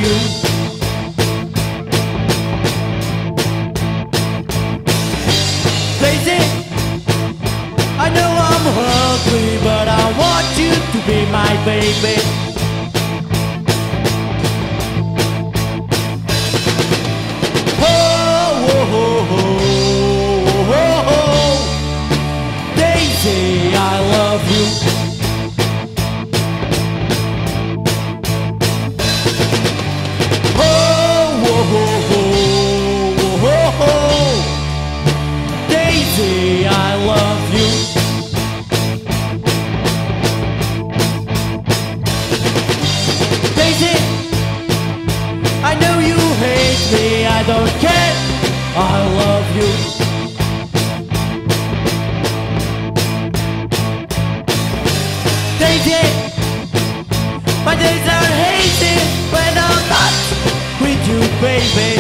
you. Daisy, I know I'm ugly, but I want you to be my baby. Oh, oh, oh, oh, oh. Daisy, I love you. Oh, oh, oh, oh, oh. Daisy, I love you. Daisy, I know you hate me, I don't care, I love you. Daisy, my days are hazy when I'm not with you, baby.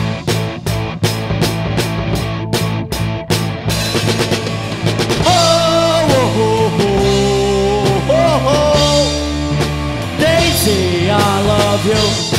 Oh, oh, oh, oh, oh, oh. Daisy, I love you.